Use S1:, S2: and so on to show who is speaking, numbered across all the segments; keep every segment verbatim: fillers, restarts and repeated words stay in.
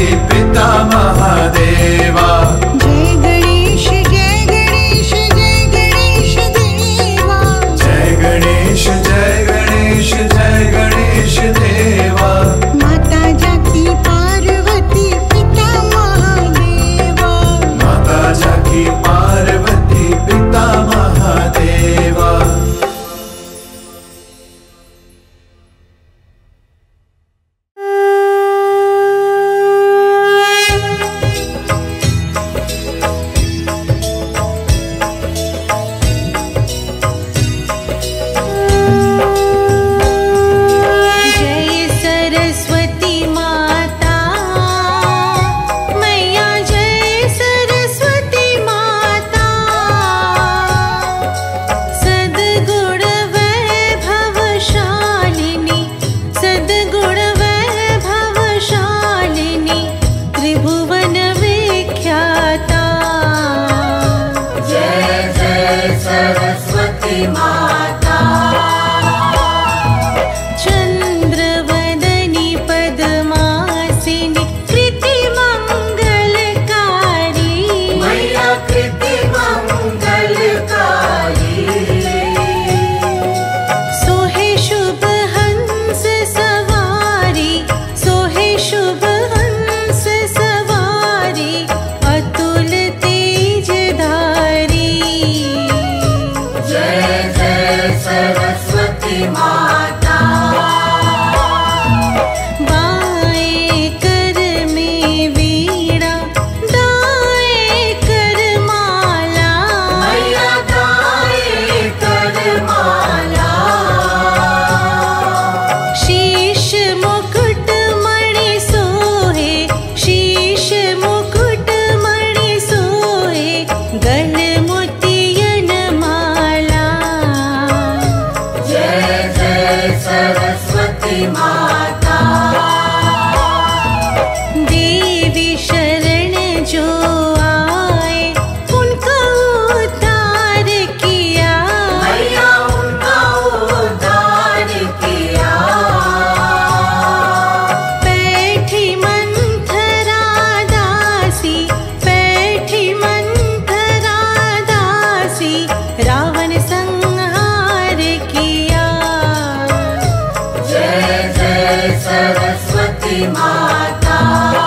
S1: पिता महादेवा।
S2: जय गणेश जय गणेश जय गणेश देवा।
S1: जय गणेश जय गणेश जय गणेश देवा।
S2: माता जाकी पार्वती पिता महादेवा।
S1: माता जाकी पार्वती पिता महादेवा।
S2: जय सरस्वती माता मैया जय सरस्वती माता। सद्गुण वैभवशालिनी सद्गुण वैभवशालिनी त्रिभुवन विख्याता।
S3: जय जय सरस्वती माता।
S2: चंद्रवदनी पद्मासिनी कृतिमंगलकारी।
S3: मैया कृति मंगलकारी।
S2: सोहे शुभ हंस सवारी सोहे शुभ हंस सवारी अतुल तेजधारी।
S3: जय जय सरस्वती माता।
S2: बाएं कर में वीणा दाएं कर माला।
S3: मैया गाए कर माला।
S2: शीश मुकुट मणि सोहे शीश मुकुट मणि सोहे गल मोतियन माला।
S3: जय जय सरस्वती माता।
S2: देवी शरण जो आए उनका उद्धार किया।
S3: मैया उनका उद्धार किया।
S2: बैठी मंथरा दासी बैठी मंथरा दासी रावण संहार किया।
S3: जय जय सरस्वती माता।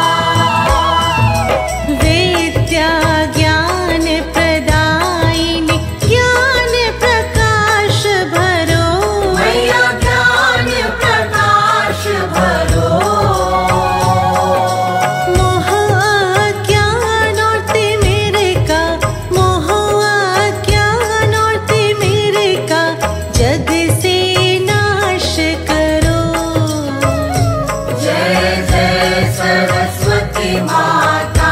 S2: विद्या ज्ञान प्रदायिनी ज्ञान प्रकाश भरो।
S3: मैया ज्ञान प्रकाश भरो।
S2: मोह अज्ञान और तिमिर का मोह अज्ञान और तिमिर का जग से नाश करो।
S3: जय जय सरस्वती माता।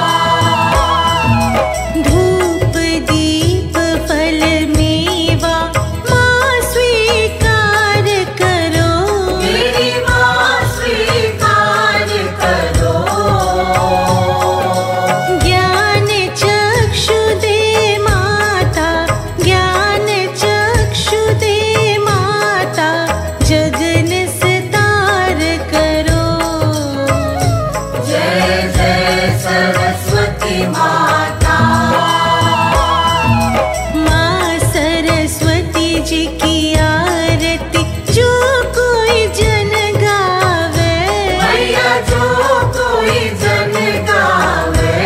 S2: धूप दीप फल मेवा माँ स्वीकार करो।
S3: मेरी माँ स्वीकार करो।
S2: ज्ञान चक्षु दे माता ज्ञान चक्षु दे माता जगन सितार करो।
S3: जय जय सरस्वती माता।
S2: माँ सरस्वती जी की आरती जो कोई जन गावे।
S3: मैया जो कोई जन गावे।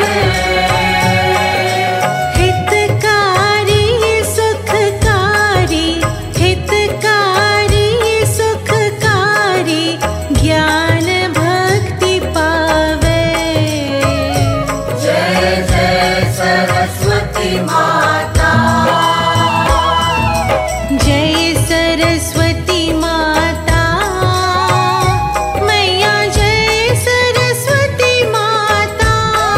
S2: हितकारी सुखकारी हितकारी सुखकारी ज्ञान भक्ति पावे।
S3: जय जय सरस्वती माता।
S2: जय सरस्वती माता मैया जय सरस्वती माता।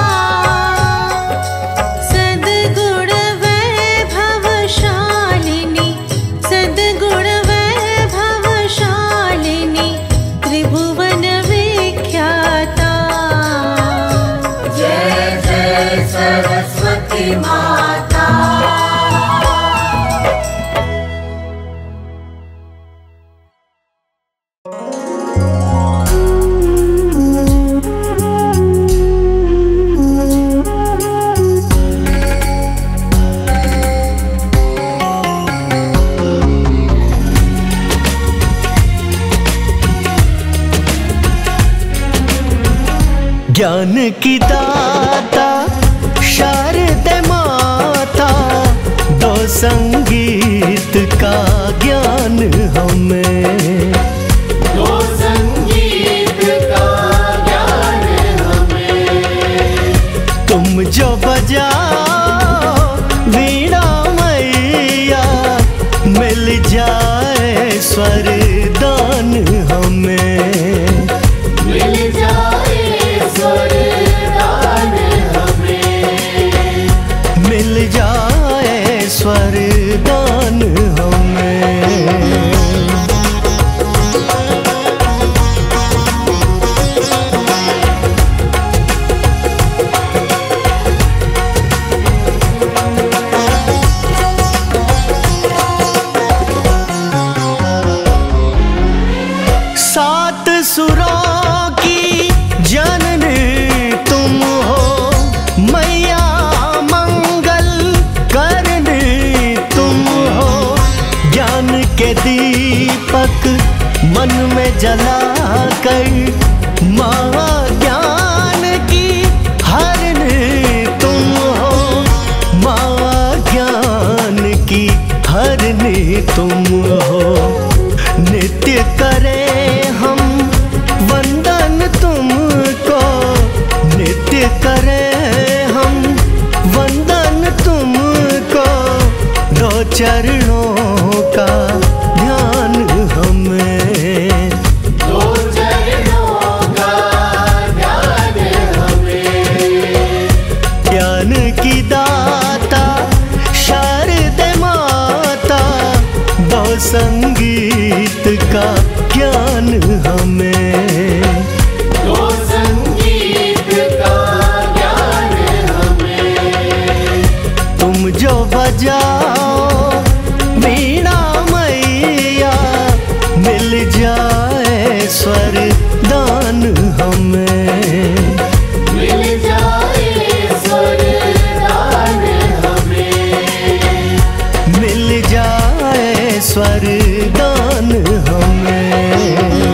S2: सद्गुण वैभवशालिनी सद्गुण वैभवशालिनी त्रिभुवन विख्याता।
S3: जय जय सरस्वती माता।
S4: ज्ञान की दाता शारदे माता, दो संगीत का ज्ञान हमें,
S3: दो संगीत का ज्ञान हमें।
S4: तुम जो बजाओ वीणा मैया, मिल जाए स्वरदान हमें,
S3: मिल जाए स्वरदान हमें,
S4: मिल जाए स्वरदान हमें। सात सुरों की जननी तुम हो मैया, मंगल करनी तुम हो। ज्ञान के दीपक मन में जला कर, माँ ज्ञान की हरनी तुम हो, माँ ज्ञान की हरनी तुम हो। नित्य करें हम वंदन तुमको, नित्य करें हम वंदन तुमको, दो चरणों का ध्यान हमें,
S3: दो चरणों का ध्यान हमें।
S4: ज्ञान की दाता शारदे माता, दो संगीत का ज्ञान हमें,
S3: दो संगीत का ज्ञान हमें।
S4: तुम जो बजाओ वीणा मैया, मिल जाए स्वरदान हमें,
S3: मिल जाए स्वरदान हमें,
S4: मिल जाए स्वरदान हमें।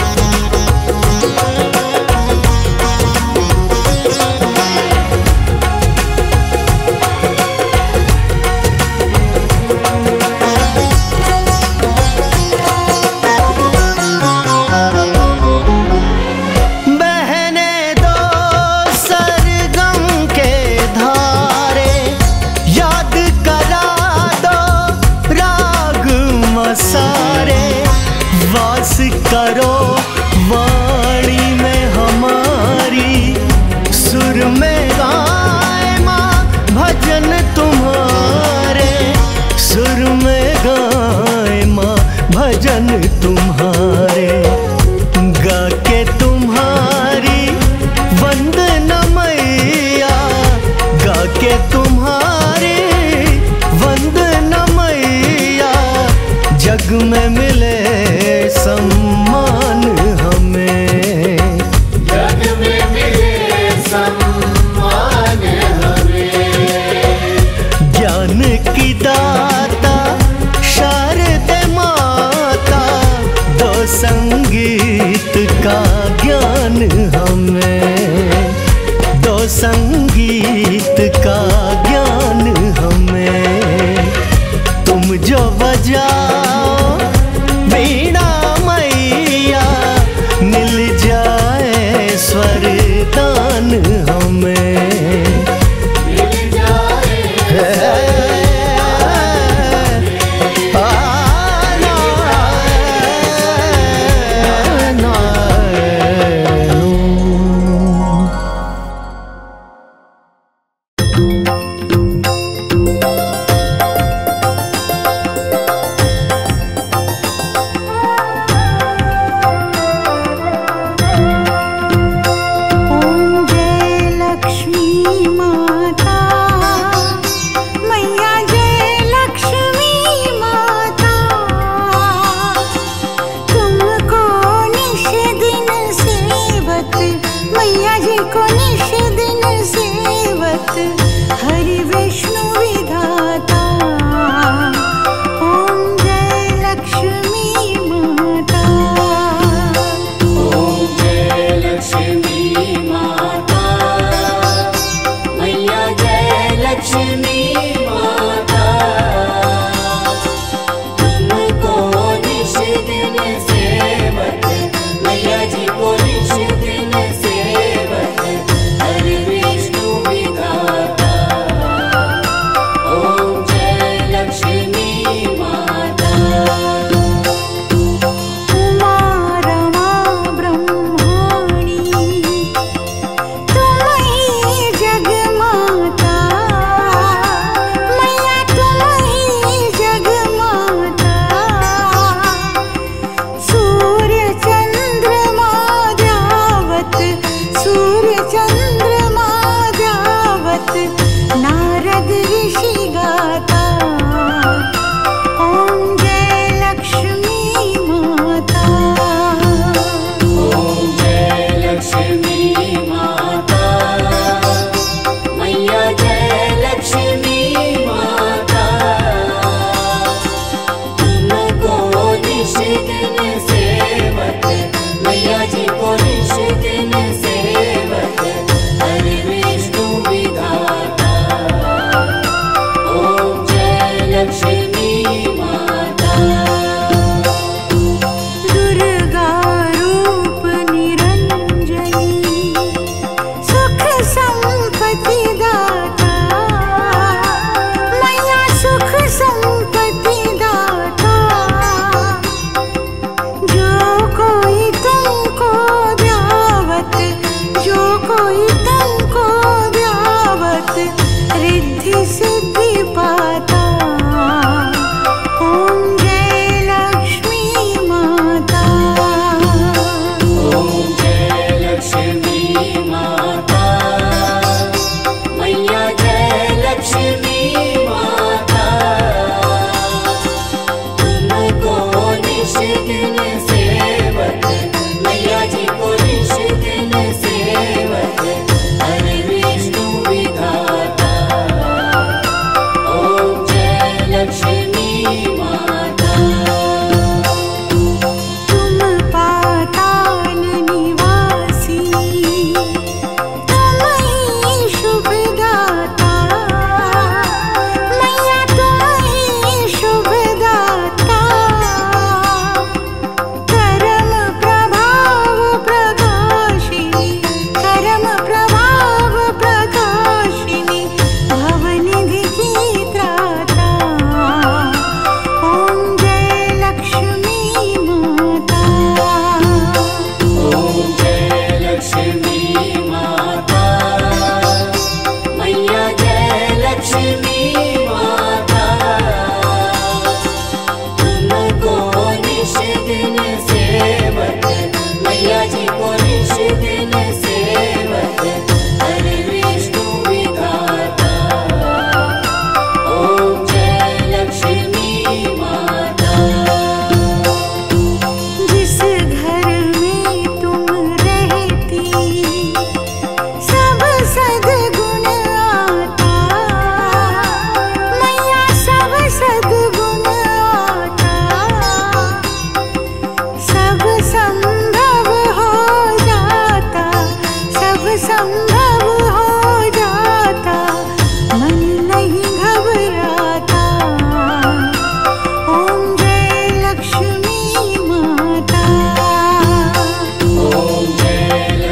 S4: बहने दो सरगम के धारे, याद करा दो राग मसारे। वास करो वाणी में हमारी, सुर में गाए माँ भजन तुम्हारे, सुर में गाए माँ भजन तुम्हारे। गा के तुम्हारी वंदना मैया, गा के तुम्हारी वंदना मैया, जग में मिले सम्मान हमें,
S3: जग में मिले सम्मान हमें।
S4: ज्ञान की दाता शारदे माता, दो संगीत का ज्ञान हमें, दो संगीत का ज्ञान हमें। तुम जो बजाओ वीणा मैया, मिल जाए स्वरदान हमें,
S3: मिल जाए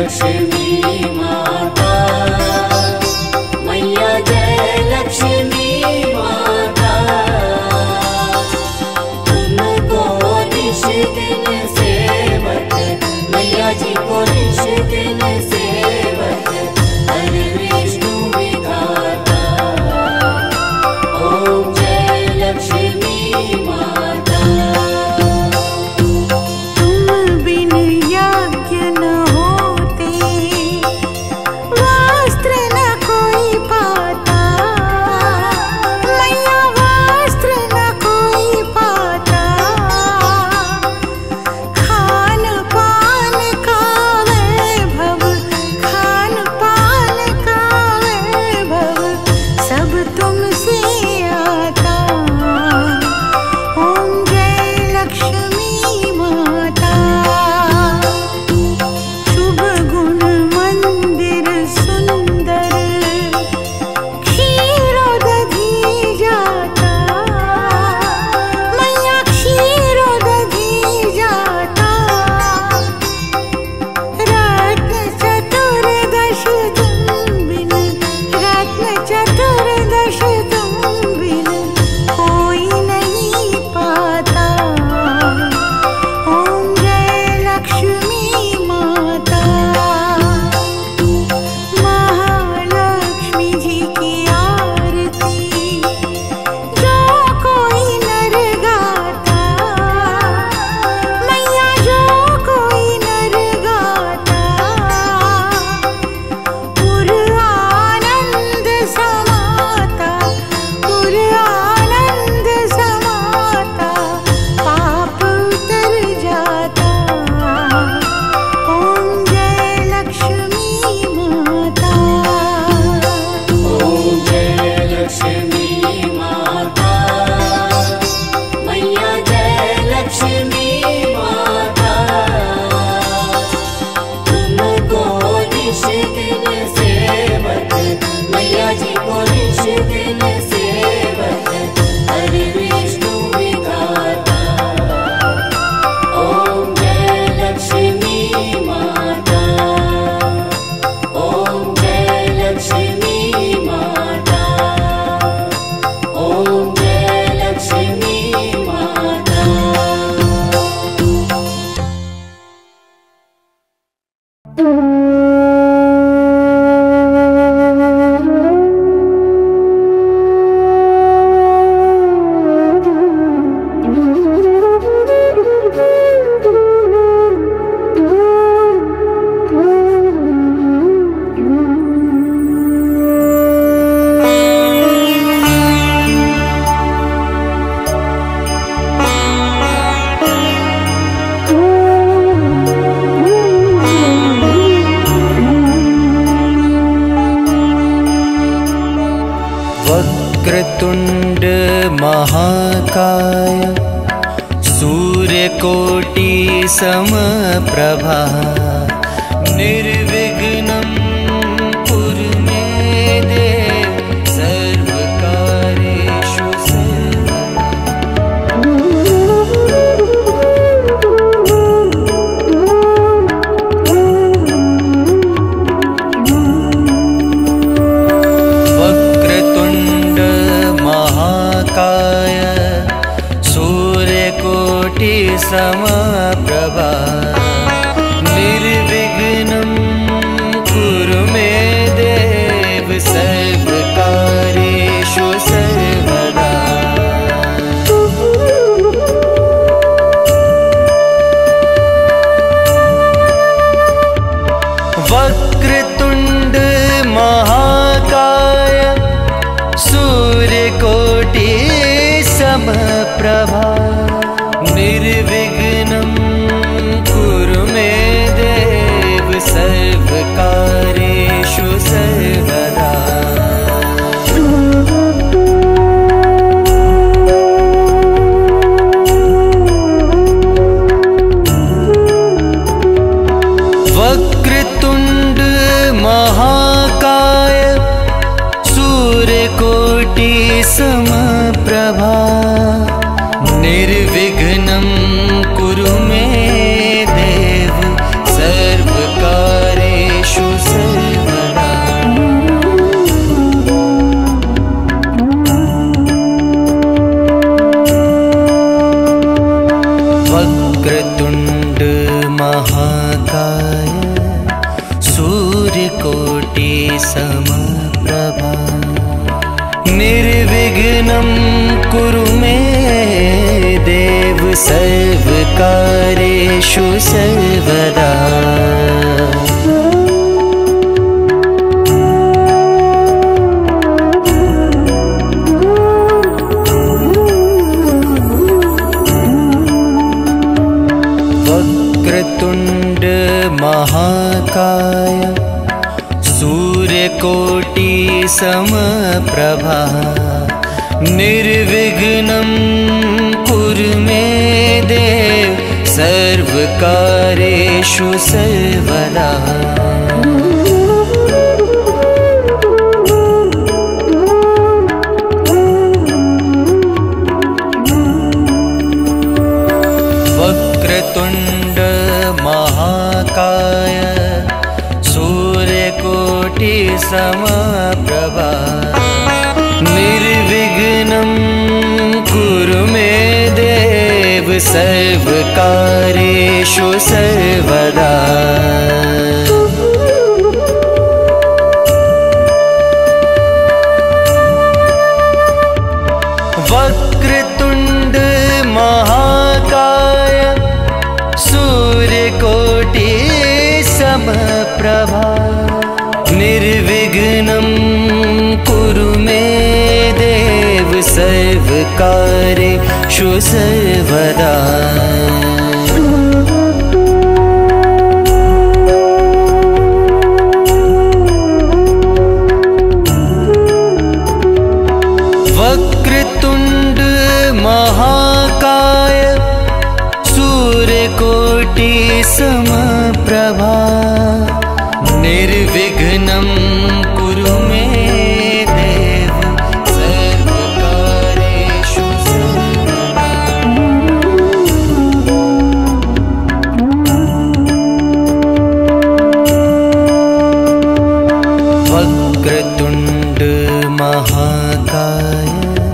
S3: लक्ष्मी माता, मैया जय लक्ष्मी माता, तुमको निश दिन सेवक, मैया जी को निश दिन सेवक, हर विष्णु विधाता, ओम जय लक्ष्मी माता।
S2: तुम बिन यज्ञ न होते, वस्त्र न कोई पाता, मैया वस्त्र न कोई पाता, खान पान का वैभव, खान पान का वैभव, सब तुमसे आता, ओम जय लक्ष्मी माता। शुभ गुण मंदिर सुंदर, क्षीरोदधि जाता, मैया क्षीरोदधि जाता, रत्न चतुर्दश तुम बिन, रत्न चतुर्दश तुम बिन कोई नहीं पाता, ओम जय लक्ष्मी माता। महालक्ष्मी जी की आरती जो कोई नर गाता, मैया जो कोई नर गाता, पुर आनंद समाता, पुर आनंद समाता, पाप उतर जाता, ओम जय लक्ष्मी माता।
S3: ओम जय लक्ष्मी माता, मैया जय लक्ष्मी माता, तुमको निश दिन सेवक, मैया जी को निश दिन सेवक, हर विष्णु विधाता, ओम जय लक्ष्मी माता, ओम जय लक्ष्मी माता, ओम जय लक्ष्मी माता।
S4: वक्रतुंड महाकाय, सूर्यकोटि समप्रभा, निर्विघ्नं कुरु मे देव, सर्वकार्येषु सर्वदा। वक्रतुंड महाकाय, सूर्यकोटि समप्रभा, निर्विघ्नं कुरु मे देव, सर्वकार्येषु सर्वदा। वक्रतुंड महाकाय, सूर्यकोटि समप्रभा, निर्विघ्नं कुरु मे देव, सर्वकार्येषु सर्वदा। वक्रतुंड महाकाय, सूर्यकोटि समप्रभा, निर्विघ्नं कुरु मे देव, सर्वकार्येषु सूर्यकोटि समप्रभा निर्विघ्नं कुरु मे देव सर्वकार्येषु सर्वदा। वक्रतुण्ड महाकाय सूर्यकोटि समप्रभा निर्विघ्नं कुरु मे देव सर्वकार्येषु सर्वदा। वक्रतुण्ड महाकाय सूर्यकोटि समप्रभा निर्विघ्नं कुरु मे देव सर्वकार्येषु सर्वदा। वक्रतुण्ड महाकाय सूर्यकोटि समप्रभा निर्विघ्नं कुरु मे देव सर्वकार्येषु सर्वदा। वक्रतुण्ड महाकाय सूर्यकोटि समप्रभा निर्विघ्नं कुरु मे देव सर्वकार्येषु सर्वदा। वक्रतुण्ड महाकाय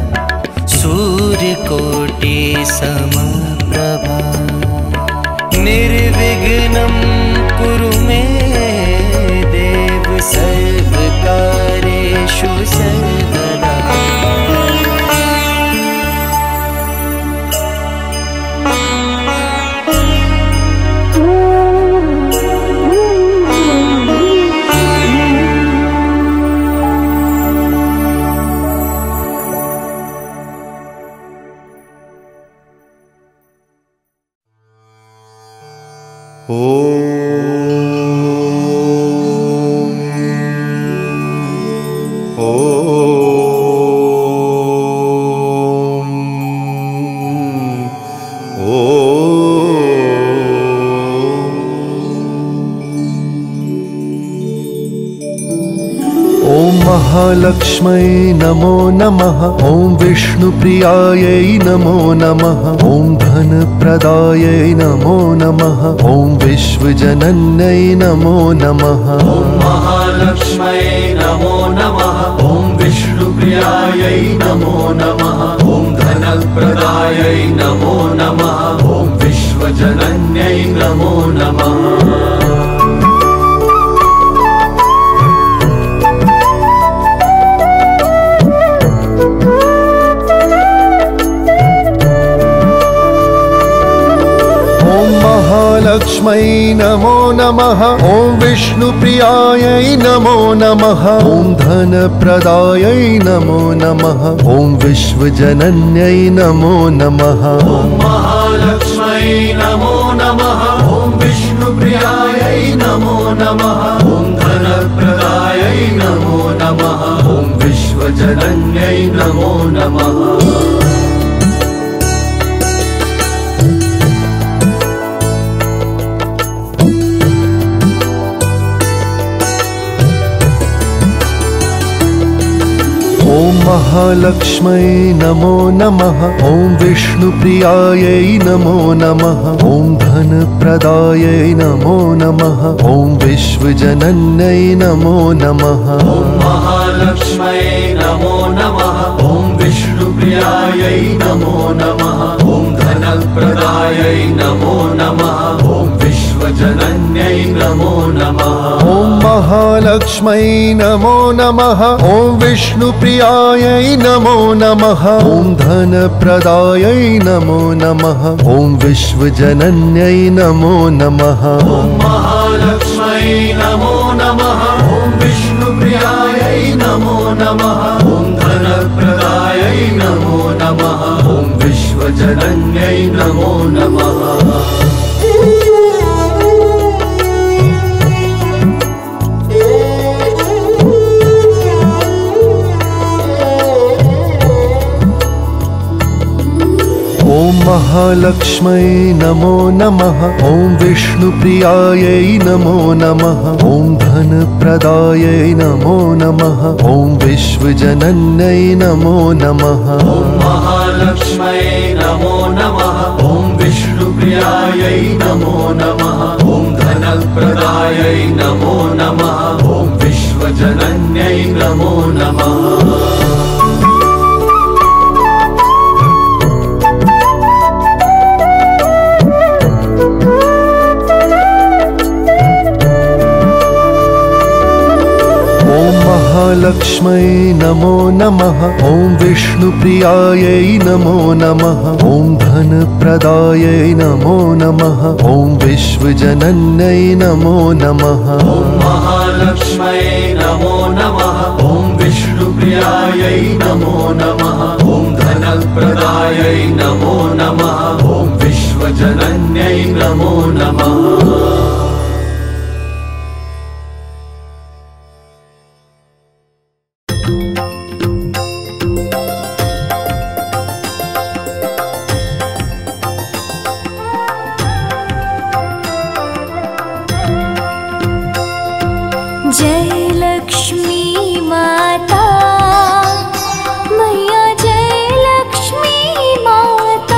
S4: सूर्यकोटि समप्रभा निर्विघ्नं कुरु मे देव सर्वकार्येषु सर्वदा।
S5: महालक्ष्मै नमो नमः। ॐ विष्णुप्रियायै नमो नमः। ॐ धनप्रदायै नमो नमः। ॐ विश्वजनन्यै नमो नमः।
S1: ॐ महालक्ष्मै नमो नमः। ॐ विष्णुप्रियायै नमो नमः। ॐ धनप्रदायै नमो नमः। ॐ विश्वजनन्यै नमो नमः।
S5: महालक्ष्मै नमो नमः। ॐ विष्णुप्रियायै नमो नमः। ॐ धनप्रदायै नमो नमः। ॐ विश्वजनन्यै नमो नमः।
S1: ॐ महालक्ष्मै नमो नमः। ॐ विष्णुप्रियायै नमो नमः। ॐ धनप्रदायै नमो नमः। ॐ विश्वजनन्यै नमो नमः।
S5: ॐ महालक्ष्मै नमो नमः। ॐ विष्णुप्रियायै नमो नमः। ॐ धनप्रदायै नमो नमः। ॐ विश्वजनन्यै नमो नमः।
S1: ॐ महालक्ष्मै नमो नमः। ॐ विष्णुप्रियायै नमो नमः। ॐ धनप्रदायै नमो नमः। ॐ विश्वजनन्यै नमो नमः।
S5: ॐ महालक्ष्मै नमो नमः। ॐ विष्णुप्रियायै नमो नमः। ॐ धनप्रदायै नमो नमः। ॐ विश्वजनन्यै नमो नमः।
S1: ॐ महालक्ष्मै नमो नमः। ॐ विष्णुप्रियायै नमो नमः। ॐ धनप्रदायै नमो नमः। ॐ विश्वजनन्यै नमो नमः।
S5: ॐ महालक्ष्मै नमो नमः। ॐ विष्णुप्रियायै नमो नमः। ॐ धनप्रदायै नमो नमः। ॐ विश्वजनन्यै नमो नमः।
S1: ॐ महालक्ष्मै नमो नमः। ॐ विष्णुप्रियायै नमो नमः। ॐ धनप्रदायै नमो नमः। ॐ विश्वजनन्यै नमो नमः।
S5: महालक्ष्मै नमो नमः। ॐ विष्णुप्रियायै नमो नमः। ॐ धनप्रदायै नमो नमः। ॐ विश्वजनन्यै नमो नमः।
S1: ॐ महालक्ष्मै नमो नमः। ॐ विष्णुप्रियायै नमो नमः। ॐ धनप्रदायै नमो नमः। ॐ विश्वजनन्यै नमो नमः।
S2: जय लक्ष्मी माता मैया, जय लक्ष्मी माता।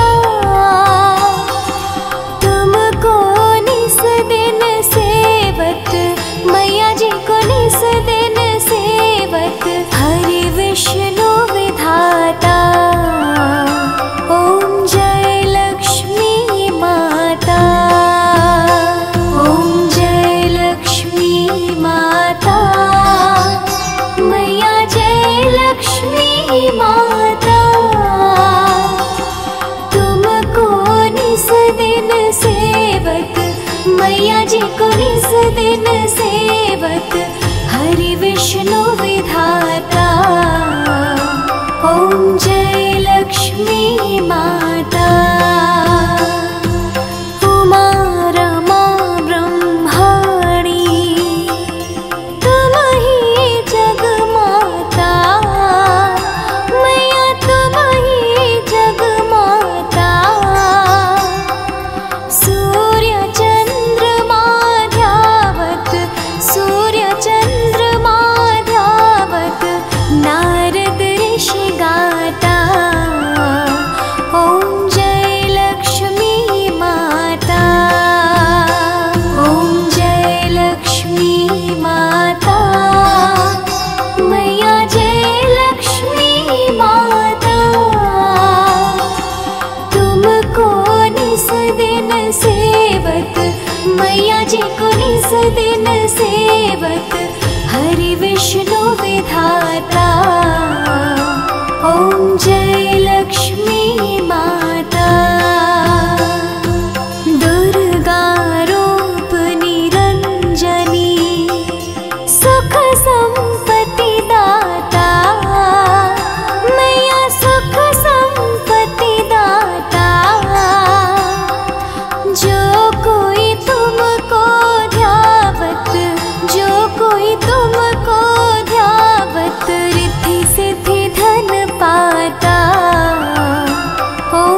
S2: तुमको निस दिन सेवत, मैया जी को निस दिन सेवत। हरि विष्णु विधाता, ओम जय लक्ष्मी माता। ओम जय लक्ष्मी माता मैया, जय लक्ष्मी माता। तुमको निस दिन सेवत, मैया जी को निस दिन सेवत। हरि विष्णु विधाता, ओम जय लक्ष्मी माता। उमा रमा ब्रह्माणी, तुम ही जगमाता। मैया तुम ही जगमाता। सूर्य चंद्रमा ध्यावत, सूर्य चंद्रमा ध्यावत। नारद ऋषि गाता, ओम जय लक्ष्मी माता। ओम जय लक्ष्मी माता मैया, जय लक्ष्मी माता। तुमको निस दिन सेवत, मैया जी को निस दिन सेवत। हरि विष्णु विधाता, ओम जय लक्ष्मी माता। दुर्गा रूप निरंजनी, सुख संपत्ति दाता। मैया सुख संपत्ति दाता। जो कोई तुमको ध्यावत, जो कोई तुमको ध्यावत। रिद्धि सिद्धि धन पाता, ओम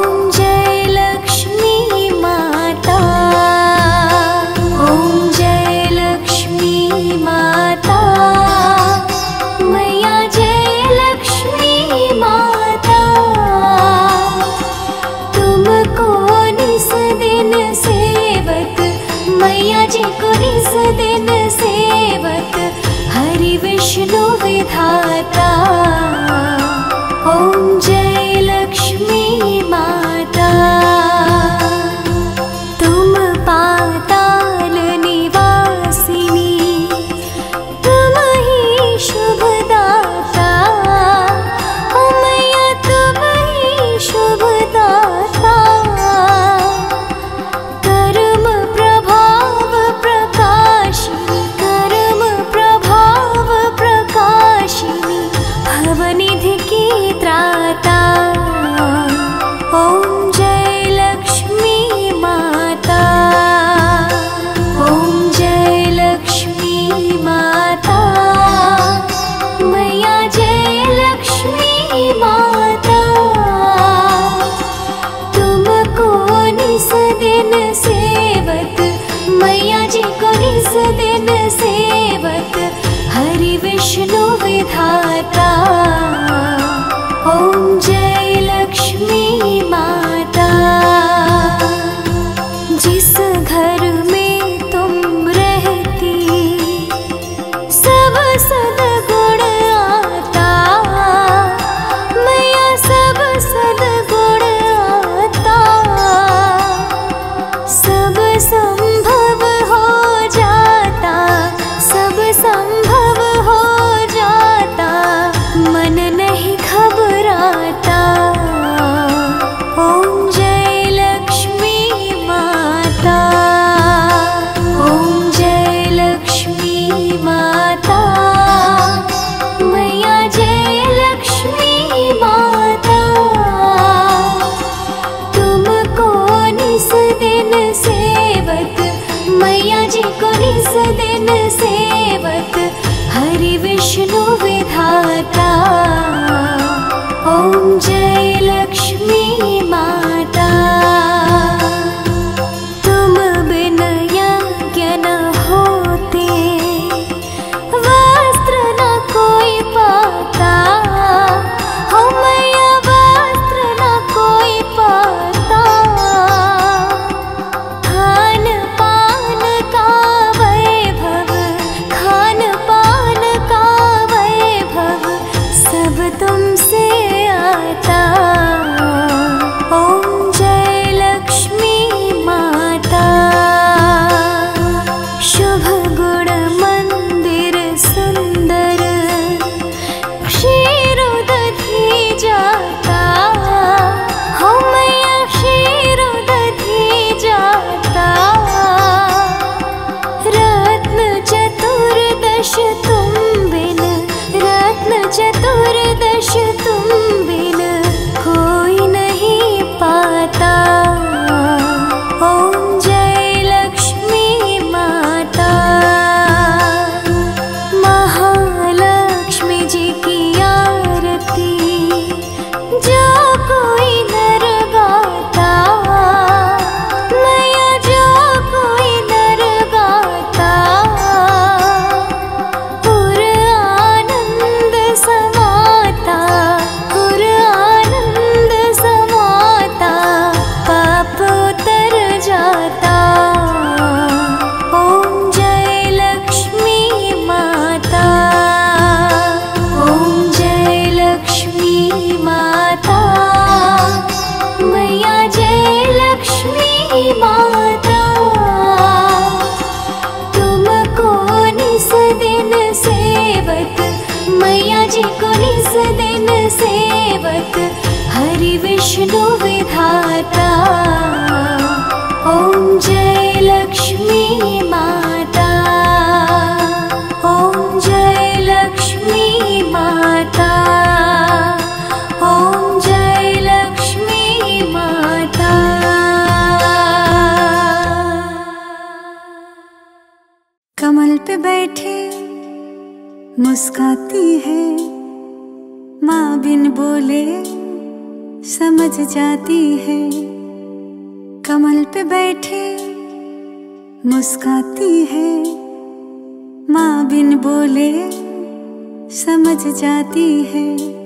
S2: कमल पे बैठे मुस्काती है, माँ बिन बोले समझ जाती है। कमल पे बैठे मुस्काती है, माँ बिन बोले समझ जाती है।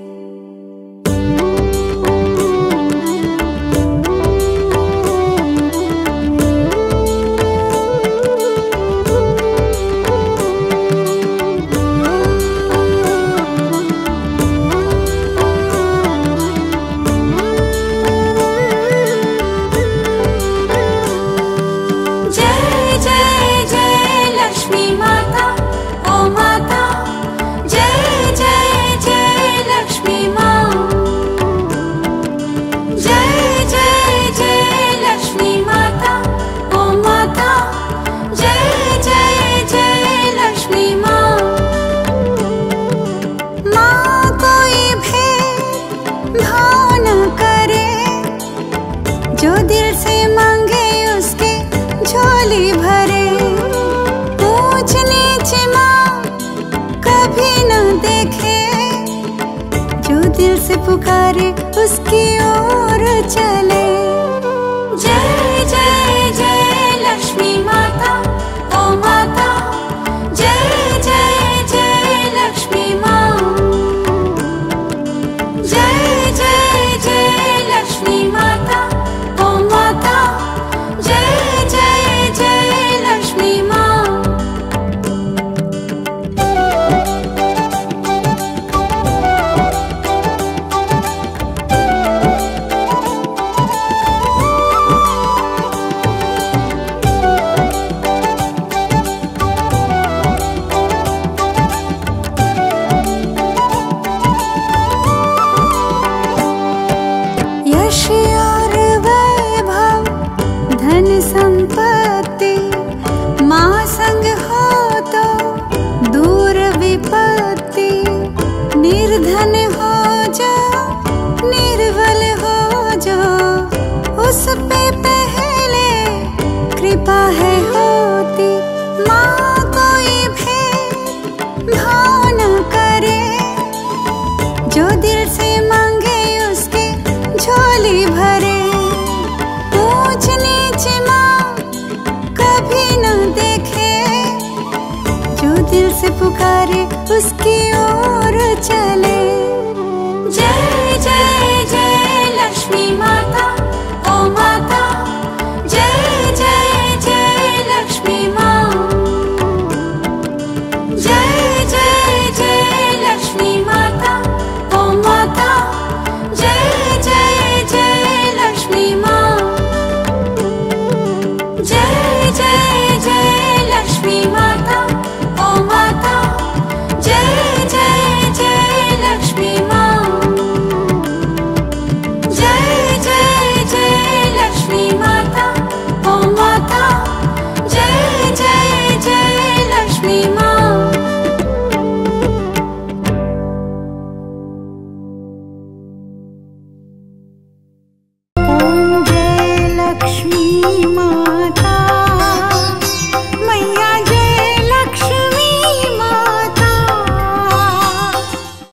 S2: जो दिल से मांगे उसके झोली भरे, ऊंच नीच माँ कभी न देखे। जो दिल से पुकारे उसकी ओर चले। जय जय जय लक्ष्मी माता, ओ माता, जय जय जय लक्ष्मी माँ, जय जय जय लक्ष्मी माता, माता, जय जय जय लक्ष्मी माँ। यश और वैभव धन संपत्ति, माँ संग हो तो दूर विपत्ति। निर्धन हो जो, निर्बल हो जो, उस पे पहले कृपा है होती। माँ कोई भेद भाव न करे, जो दिल से मांगे उसके झोली भरे। ऊंच नीच माँ कभी न देखे, जो दिल से पुकारे उसकी ओर चले। जय जय